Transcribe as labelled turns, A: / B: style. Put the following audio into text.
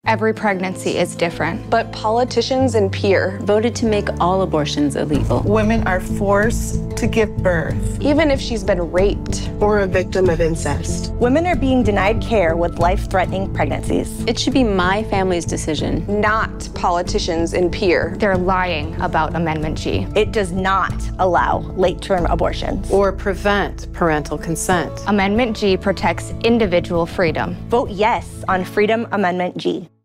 A: Every pregnancy is different.
B: But politicians and peer
C: voted to make all abortions illegal.
D: Women are forced to give birth.
B: Even if she's been raped.
E: Or a victim of incest.
F: Women are being denied care with life-threatening pregnancies.
C: It should be my family's decision.
B: Not politicians and peer.
A: They're lying about Amendment G.
F: It does not allow late-term abortions.
G: Or prevent parental consent.
A: Amendment G protects individual freedom.
F: Vote yes on Freedom Amendment G.